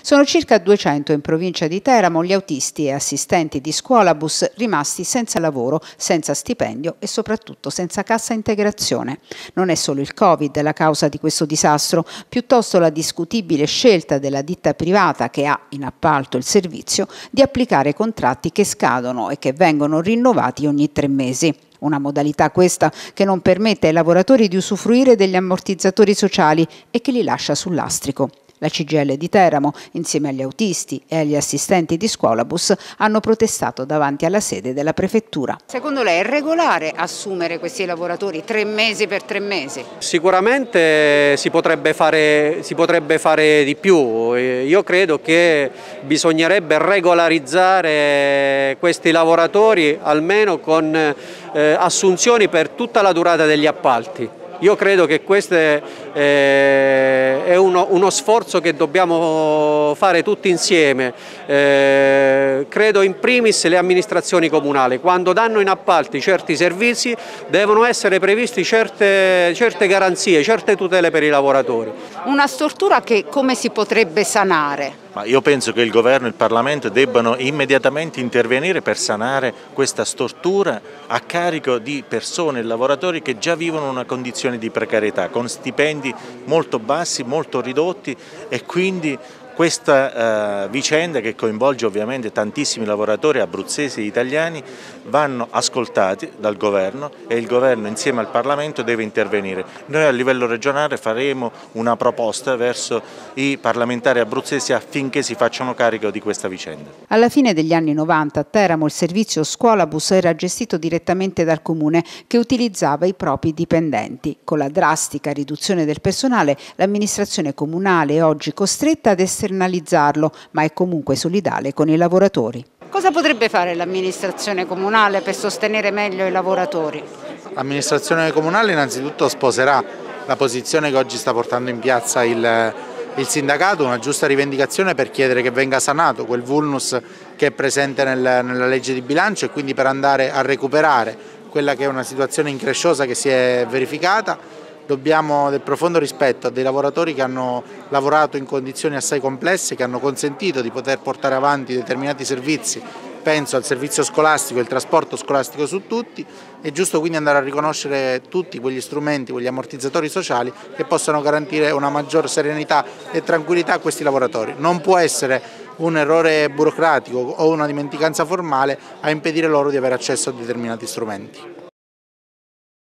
Sono circa 200 in provincia di Teramo gli autisti e assistenti di scuolabus rimasti senza lavoro, senza stipendio e soprattutto senza cassa integrazione. Non è solo il Covid la causa di questo disastro, piuttosto la discutibile scelta della ditta privata che ha in appalto il servizio di applicare contratti che scadono e che vengono rinnovati ogni 3 mesi. Una modalità questa che non permette ai lavoratori di usufruire degli ammortizzatori sociali e che li lascia sul lastrico. La CGIL di Teramo, insieme agli autisti e agli assistenti di scuolabus, hanno protestato davanti alla sede della prefettura. Secondo lei è regolare assumere questi lavoratori 3 mesi per 3 mesi? Sicuramente si potrebbe fare di più. Io credo che bisognerebbe regolarizzare questi lavoratori almeno con assunzioni per tutta la durata degli appalti. Io credo che questo è uno sforzo che dobbiamo fare tutti insieme. Credo in primis le amministrazioni comunali, quando danno in appalti certi servizi devono essere previsti certe garanzie, certe tutele per i lavoratori. Una stortura che come si potrebbe sanare? Ma io penso che il Governo e il Parlamento debbano immediatamente intervenire per sanare questa stortura a carico di persone e lavoratori che già vivono una condizione di precarietà, con stipendi molto bassi, molto ridotti, e quindi questa vicenda, che coinvolge ovviamente tantissimi lavoratori abruzzesi e italiani, vanno ascoltati dal Governo e il Governo insieme al Parlamento deve intervenire. Noi a livello regionale faremo una proposta verso i parlamentari abruzzesi affinché si facciano carico di questa vicenda. Alla fine degli anni 90 a Teramo il servizio scuolabus era gestito direttamente dal Comune, che utilizzava i propri dipendenti. Con la drastica riduzione del personale, l'amministrazione comunale è oggi costretta ad esternalizzarlo, ma è comunque solidale con i lavoratori. Cosa potrebbe fare l'amministrazione comunale per sostenere meglio i lavoratori? L'amministrazione comunale innanzitutto sposerà la posizione che oggi sta portando in piazza il sindacato, una giusta rivendicazione per chiedere che venga sanato quel vulnus che è presente nella legge di bilancio, e quindi per andare a recuperare quella che è una situazione incresciosa che si è verificata. Dobbiamo del profondo rispetto a dei lavoratori che hanno lavorato in condizioni assai complesse, che hanno consentito di poter portare avanti determinati servizi. Penso al servizio scolastico e il trasporto scolastico su tutti. È giusto quindi andare a riconoscere tutti quegli strumenti, quegli ammortizzatori sociali che possano garantire una maggior serenità e tranquillità a questi lavoratori. Non può essere un errore burocratico o una dimenticanza formale a impedire loro di avere accesso a determinati strumenti.